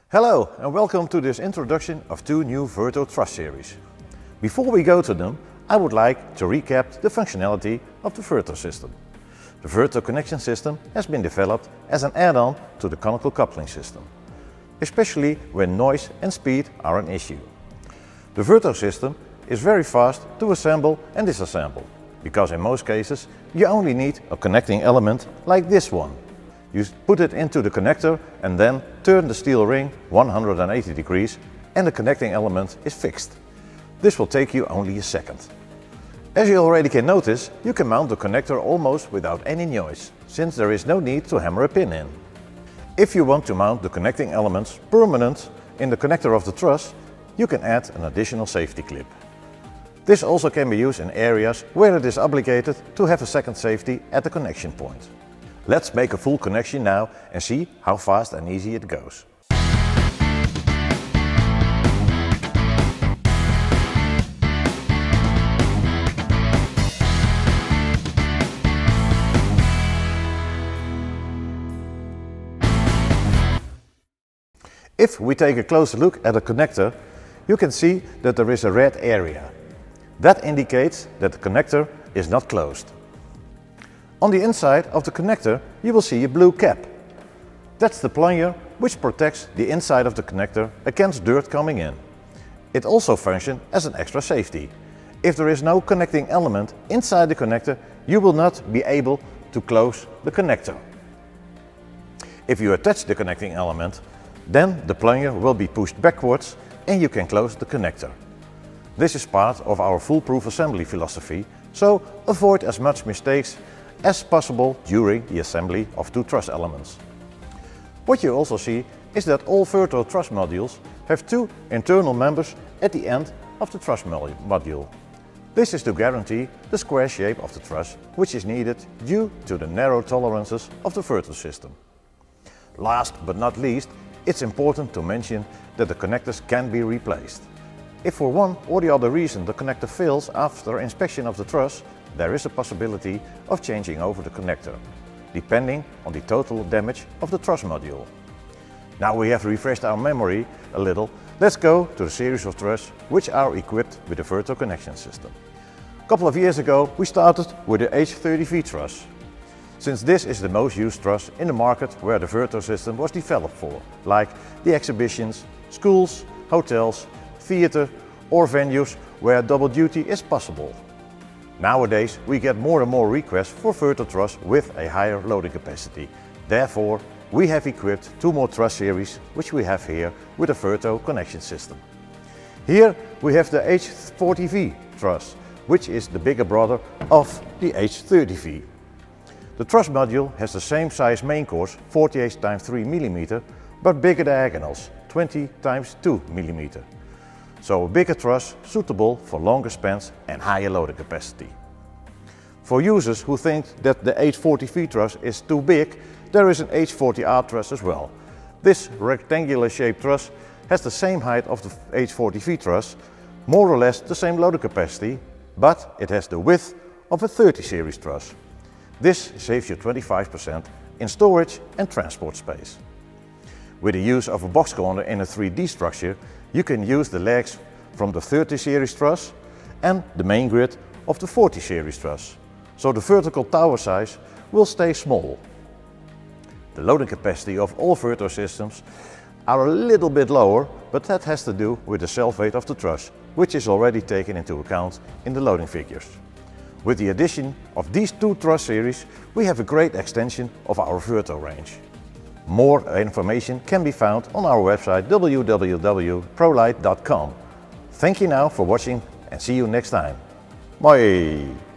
Hello and welcome to this introduction of two new Verto truss series. Before we go to them, I would like to recap the functionality of the Verto system. The Verto connection system has been developed as an add-on to the conical coupling system, especially when noise and speed are an issue. The Verto system is very fast to assemble and disassemble, because in most cases you only need a connecting element like this one. You put it into the connector and then turn the steel ring 180 degrees and the connecting element is fixed. This will take you only a second. As you already can notice, you can mount the connector almost without any noise, since there is no need to hammer a pin in. If you want to mount the connecting elements permanent in the connector of the truss, you can add an additional safety clip. This also can be used in areas where it is obligated to have a second safety at the connection point. Let's make a full connection now and see how fast and easy it goes. If we take a closer look at the connector, you can see that there is a red area. That indicates that the connector is not closed. On the inside of the connector you will see a blue cap. That's the plunger which protects the inside of the connector against dirt coming in. It also functions as an extra safety. If there is no connecting element inside the connector, you will not be able to close the connector. If you attach the connecting element, then the plunger will be pushed backwards and you can close the connector. This is part of our foolproof assembly philosophy, so avoid as much mistakes as possible during the assembly of two truss elements. What you also see is that all Verto truss modules have two internal members at the end of the truss module. This is to guarantee the square shape of the truss, which is needed due to the narrow tolerances of the Verto system. Last but not least, it's important to mention that the connectors can be replaced. If for one or the other reason the connector fails after inspection of the truss, there is a possibility of changing over the connector, depending on the total damage of the truss module. Now we have refreshed our memory a little, let's go to the series of truss which are equipped with the Verto connection system. A couple of years ago we started with the H30V truss. Since this is the most used truss in the market where the Verto system was developed for, like the exhibitions, schools, hotels, theatre or venues where double duty is possible. Nowadays we get more and more requests for Verto truss with a higher loading capacity. Therefore, we have equipped two more truss series which we have here with a Verto connection system. Here we have the H40V truss, which is the bigger brother of the H30V. The truss module has the same size main cores, 48 x 3 mm, but bigger diagonals, 20 x 2 mm. So a bigger truss suitable for longer spans and higher loading capacity. For users who think that the H40V truss is too big, there is an H40R truss as well. This rectangular shaped truss has the same height of the H40V truss, more or less the same loading capacity, but it has the width of a 30 series truss. This saves you 25% in storage and transport space. With the use of a box corner in a 3D structure, you can use the legs from the 30 series truss and the main grid of the 40 series truss, so the vertical tower size will stay small. The loading capacity of all Verto systems are a little bit lower, but that has to do with the self-weight of the truss, which is already taken into account in the loading figures. With the addition of these two truss series, we have a great extension of our Verto range. More information can be found on our website www.prolite.com. Thank you now for watching and see you next time. Bye!